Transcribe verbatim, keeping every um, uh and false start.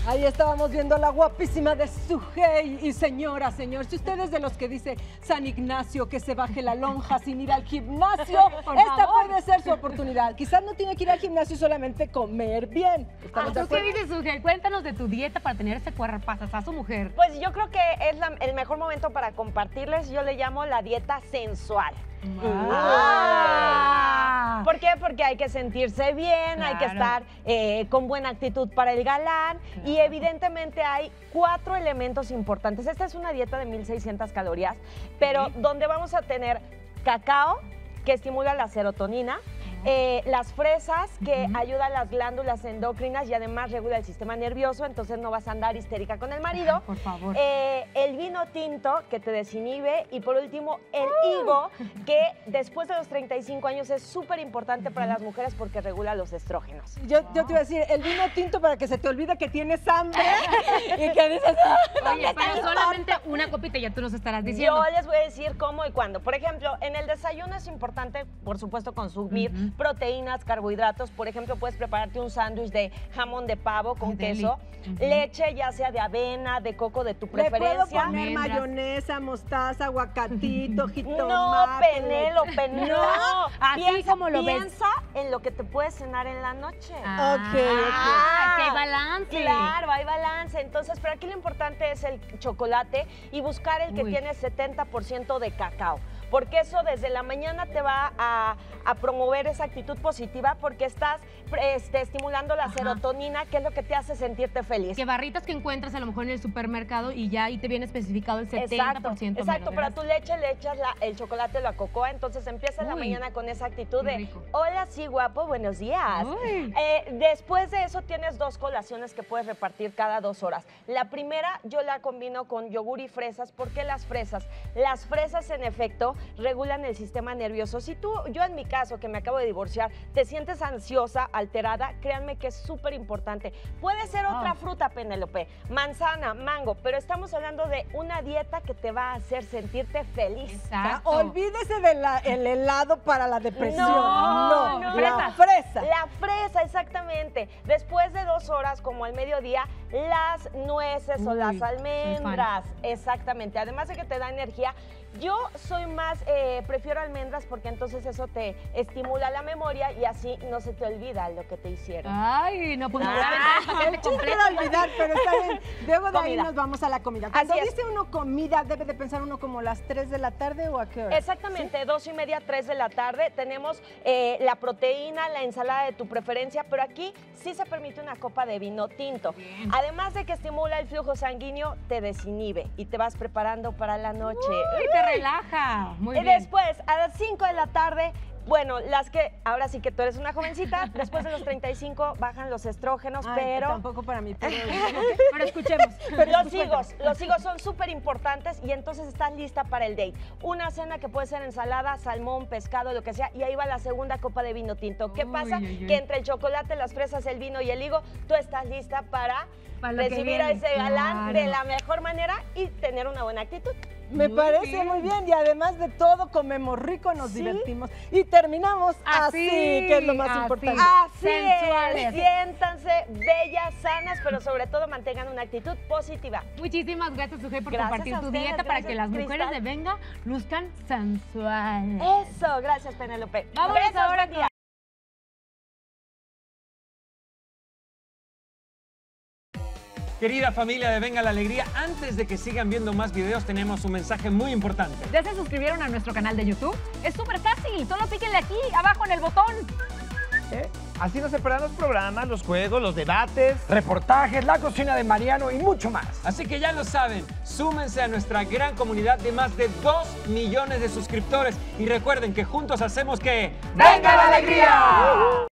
Ahí estábamos viendo a la guapísima de Sujei. Y señora, señor, si usted es de los que dice San Ignacio que se baje la lonja sin ir al gimnasio, Por esta favor. puede ser su oportunidad. Quizás no tiene que ir al gimnasio y solamente comer bien. ¿Estamos de ¿Tú qué acuerdo? dices, Sujei? Cuéntanos de tu dieta para tener ese cuerpazazazo, mujer. Pues yo creo que es la- el mejor momento para compartirles. Yo le llamo la dieta sensual. Ah. ¿Por qué? Porque hay que sentirse bien, hay que Claro. estar eh, con buena actitud para el galán y evidentemente hay cuatro elementos importantes. Esta es una dieta de mil seiscientas calorías, pero donde vamos a tener cacao, que estimula la serotonina, eh, las fresas, que Ujú. ayudan a las glándulas endocrinas y además regula el sistema nervioso, entonces no vas a andar histérica con el marido. Ay, por favor. Eh, el vino tinto, que te desinhibe. Y por último, el higo, que después de los treinta y cinco años es súper importante para las mujeres porque regula los estrógenos. Yo, yo te iba a decir, el vino tinto para que se te olvide que tienes hambre y que dices, "Ah, Oye, pero solamente una copita, ya tú nos estarás diciendo. Yo les voy a decir cómo y cuándo. Por ejemplo, en el desayuno es importante, por supuesto, consumir Ujú. proteínas, carbohidratos. Por ejemplo, puedes prepararte un sándwich de jamón de pavo con Ay, deli. queso, Ujú. leche, ya sea de avena, de coco, de tu le puedo preferencia. poner Almendras. mayonesa, mostaza, aguacatito, jitomate. No, Penélope, no. Así piensa, como lo ves. piensa en lo que te puedes cenar en la noche. Ah, Ok, ok. ah, es que hay balance. Claro, hay balance. Entonces, pero aquí lo importante es el chocolate y buscar el que Uy. tiene setenta por ciento de cacao. Porque eso desde la mañana te va a, a promover esa actitud positiva porque estás este, estimulando la Ajá. serotonina, que es lo que te hace sentirte feliz. Que barritas que encuentras a lo mejor en el supermercado y ya ahí te viene especificado el setenta por ciento. exacto, menos, pero a ¿verdad? tu leche le echas la- el chocolate, la cocoa, entonces empieza la Uy, mañana con esa actitud qué de, rico. hola, sí, guapo, buenos días. Uy. Eh, después de eso tienes dos colaciones que puedes repartir cada dos horas. La primera yo la combino con yogur y fresas. ¿Por qué las fresas? Las fresas, en efecto, regulan el sistema nervioso. Si tú, yo en mi caso, que me acabo de divorciar, te sientes ansiosa, alterada, créanme que es súper importante. Puede ser Wow. otra fruta, Penélope, manzana, mango, pero estamos hablando de una dieta que te va a hacer sentirte feliz. O sea, Exacto. olvídese del helado para la depresión. No, No, no. la fresa. La fresa, exactamente. Después de dos horas, como al mediodía, las nueces o Uy, las soy almendras. Exactamente. Además de que te da energía. Yo soy más, eh, prefiero almendras porque entonces eso te estimula la memoria y así no se te olvida lo que te hicieron. Ay, no, pues me voy a Ah. aventar el paquete El chiste completo. era olvidar, pero está bien. Luego de ahí Comida. nos vamos a la comida. Cuando Así es. dice uno comida, debe de pensar uno como las tres de la tarde o a qué hora. Exactamente, dos y media, tres de la tarde. Tenemos eh, la proteína, la ensalada de tu preferencia, pero aquí sí se permite una copa de vino tinto. Bien. Además de que estimula el flujo sanguíneo, te desinhibe y te vas preparando para la noche. Y te relaja. Muy Y bien. después, a las cinco de la tarde, bueno, las que, ahora sí que tú eres una jovencita, después de los treinta y cinco bajan los estrógenos, Ay, pero... tampoco para mí, pero, Pero escuchemos. Los higos, los higos son súper importantes y entonces estás lista para el date. Una cena que puede ser ensalada, salmón, pescado, lo que sea, y ahí va la segunda copa de vino tinto. ¿Qué Uy, pasa? uy, uy. Que entre el chocolate, las fresas, el vino y el higo, tú estás lista para, Para lo que recibir a viene, ese galán de claro. la mejor manera y tener una buena actitud. me Muy parece bien. muy bien. Y además de todo, comemos rico, nos Sí. divertimos y terminamos así, Así, que es lo más así. importante. Así Sensuales. es, siéntanse bellas, sanas, pero sobre todo mantengan una actitud positiva. Muchísimas gracias, Sujei, por Gracias compartir a tu ustedes, dieta para que gracias, las mujeres Cristal. de Venga luzcan sensuales. Eso, gracias, Penélope. Vámonos Besos, ahora buen día. Querida familia de Venga la Alegría, antes de que sigan viendo más videos, tenemos un mensaje muy importante. ¿Ya se suscribieron a nuestro canal de YouTube? Es súper fácil, solo píquenle aquí, abajo en el botón. ¿Eh? Así no se perderán los programas, los juegos, los debates. Reportajes, la cocina de Mariano y mucho más. Así que ya lo saben, súmense a nuestra gran comunidad de más de dos millones de suscriptores y recuerden que juntos hacemos que... ¡Venga la alegría!